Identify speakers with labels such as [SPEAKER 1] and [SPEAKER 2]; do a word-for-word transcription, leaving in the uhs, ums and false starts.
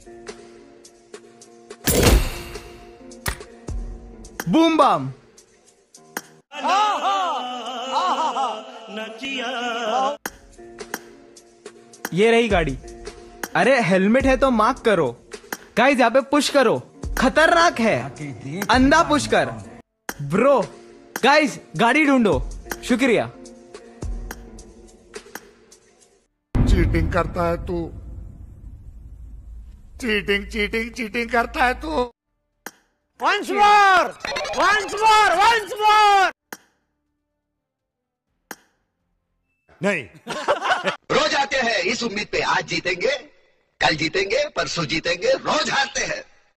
[SPEAKER 1] Boom bam. ये रही गाड़ी। अरे हेलमेट है तो मार्क करो। गाइस यहाँ पे पुश करो, खतरनाक है। अंधा पुश कर ब्रो। गाइस गाड़ी ढूंढो। शुक्रिया।
[SPEAKER 2] चीटिंग करता है तू, चीटिंग चीटिंग चीटिंग करता है तू।
[SPEAKER 3] Once more! Once more! Once more!
[SPEAKER 2] नहीं।
[SPEAKER 4] रोज आते हैं इस उम्मीद पे आज जीतेंगे, कल जीतेंगे, परसों जीतेंगे, रोज हारते हैं।